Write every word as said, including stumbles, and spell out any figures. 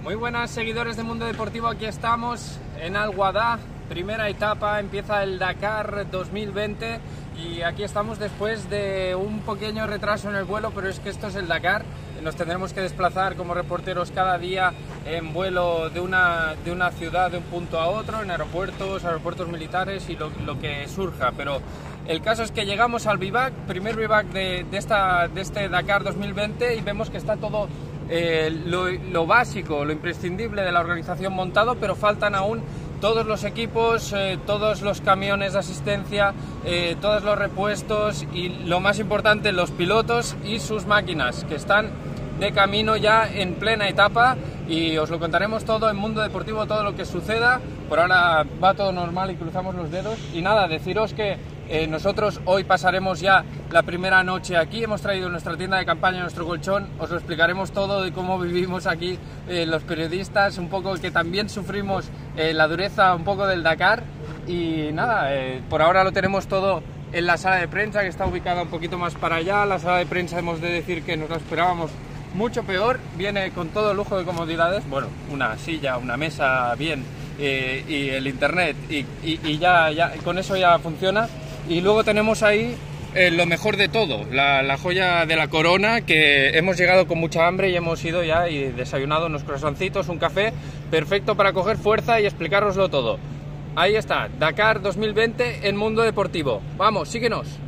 Muy buenas seguidores de Mundo Deportivo, aquí estamos en Al-Wada, primera etapa, empieza el Dakar dos mil veinte y aquí estamos después de un pequeño retraso en el vuelo, pero es que esto es el Dakar, nos tendremos que desplazar como reporteros cada día en vuelo de una, de una ciudad de un punto a otro, en aeropuertos, aeropuertos militares y lo, lo que surja, pero el caso es que llegamos al vivac, primer vivac de, de, esta, de este Dakar dos mil veinte y vemos que está todo Eh, lo, lo básico, lo imprescindible de la organización montado, pero faltan aún todos los equipos, eh, todos los camiones de asistencia, eh, todos los repuestos y lo más importante, los pilotos y sus máquinas que están de camino ya en plena etapa y os lo contaremos todo en Mundo Deportivo, todo lo que suceda. Por ahora va todo normal y cruzamos los dedos y nada, deciros que Eh, nosotros hoy pasaremos ya la primera noche aquí, hemos traído nuestra tienda de campaña, nuestro colchón, os lo explicaremos todo de cómo vivimos aquí eh, los periodistas, un poco que también sufrimos eh, la dureza un poco del Dakar y nada, eh, por ahora lo tenemos todo en la sala de prensa que está ubicada un poquito más para allá. La sala de prensa hemos de decir que nos la esperábamos mucho peor, viene con todo lujo de comodidades, bueno, una silla, una mesa bien eh, y el internet y, y, y ya, ya con eso ya funciona. Y luego tenemos ahí eh, lo mejor de todo, la, la joya de la corona, que hemos llegado con mucha hambre y hemos ido ya y desayunado unos croissantitos, un café, perfecto para coger fuerza y explicároslo todo. Ahí está, Dakar dos mil veinte en Mundo Deportivo. Vamos, síguenos.